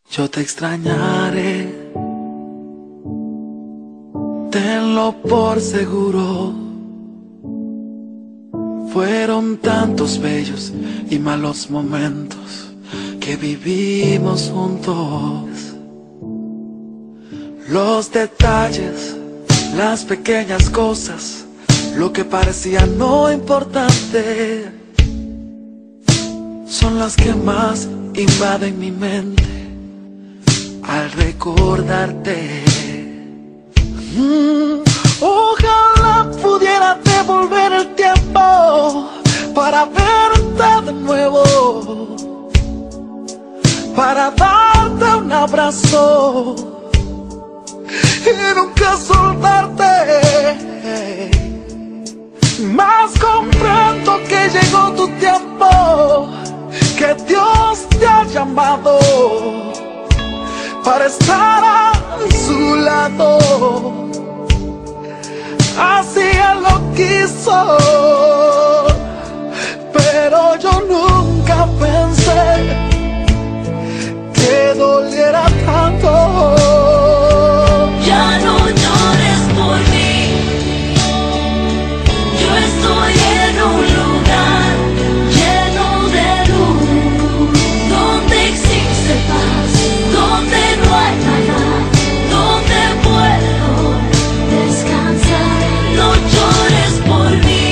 Yo te extrañaré, tenlo por seguro. Fueron tantos bellos y malos momentos que vivimos juntos. Los detalles, las pequeñas cosas, lo que parecía no importante, son las que más invaden mi mente al recordarte. Ojalá pudiera devolver el tiempo para verte de nuevo, para darte un abrazo y nunca soltarte. Mas comprendo que llegó tu tiempo, que Dios te ha llamado para estar a su lado. Así Él lo quiso, pero yo nunca pensé que doliera tanto. Ya no llores por mí, yo estoy en un lugar lleno de luz, donde existe paz, donde no hay maldad, donde puedo descansar. No llores por mí,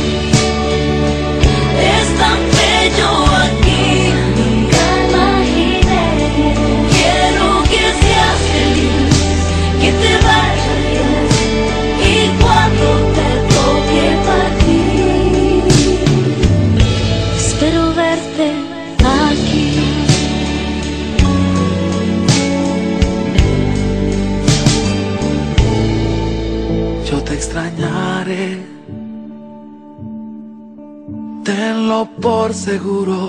es tan bello aquí, nunca imaginé. Quiero que seas feliz, que te vaya bien, y cuando te toque partir, espero verte aquí. Yo te extrañaré, tenlo por seguro.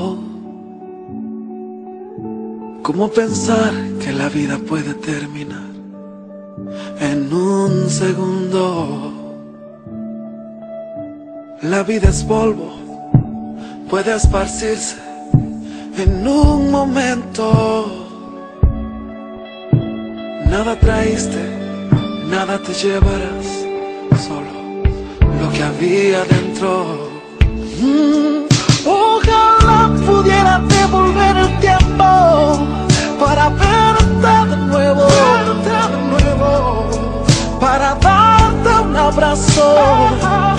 ¿Cómo pensar que la vida puede terminar en un segundo? La vida es polvo, puede esparcirse en un momento. Nada traíste, nada te llevarás, solo lo que había dentro. Ojalá pudiera devolver el tiempo para verte de nuevo, para darte un abrazo